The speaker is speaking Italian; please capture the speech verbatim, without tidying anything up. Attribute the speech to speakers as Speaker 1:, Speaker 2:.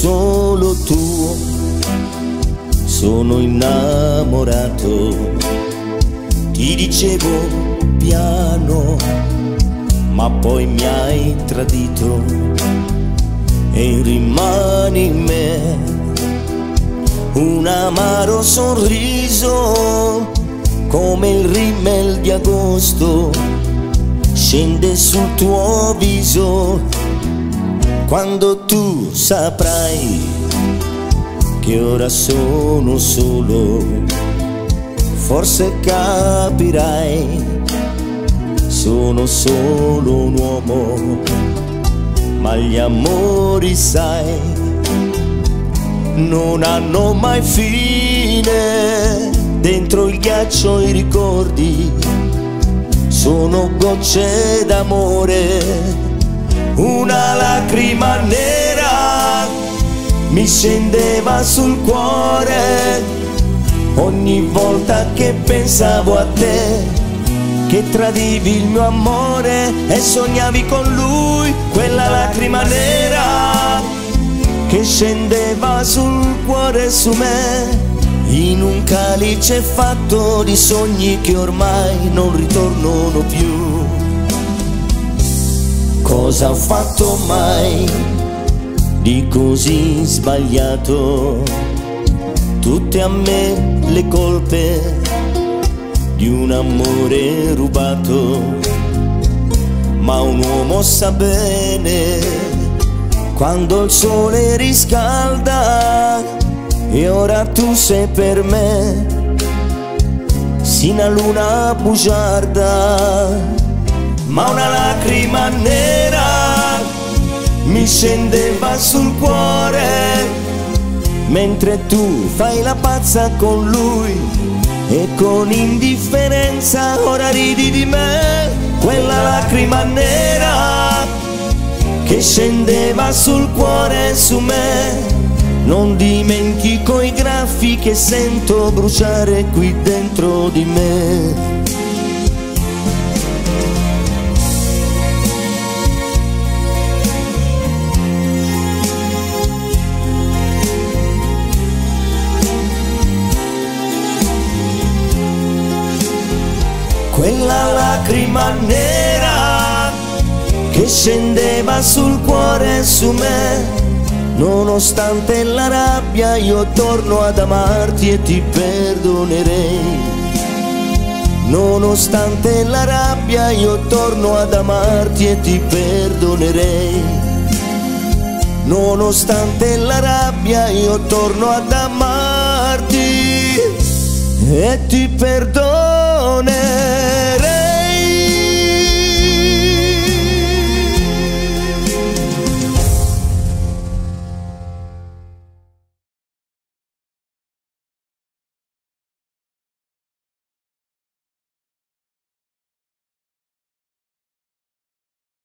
Speaker 1: solo tuo, sono innamorato. Ti dicevo piano, ma poi mi hai tradito e rimani in me un amaro sorriso, come il rimmel di agosto scende sul tuo viso. Quando tu saprai che ora sono solo, forse capirai, sono solo un uomo, ma gli amori, sai, non hanno mai fine. Dentro il ghiaccio i ricordi sono gocce d'amore. Una lacrima nera mi scendeva sul cuore ogni volta che pensavo a te, che tradivi il mio amore e sognavi con lui. Quella lacrima nera che scendeva sul cuore su me, in un calice fatto di sogni che ormai non ritornano più. Cosa ho fatto mai di così sbagliato? Tutte a me le colpe di un amore rubato, ma un uomo sa bene quando il sole riscalda, e ora tu sei per me sino a luna bugiarda. Ma una lacrima nera mi scendeva sul cuore mentre tu fai la pazza con lui, e con indifferenza ora ridi di me. Quella lacrima nera che scendeva sul cuore su me, non dimentico i graffi che sento bruciare qui dentro di me. Quella lacrima nera che scendeva sul cuore su me, nonostante la rabbia io torno ad amarti e ti perdonerei. Nonostante la rabbia io torno ad amarti e ti perdonerei. Nonostante la rabbia io torno ad amarti e ti perdonerei.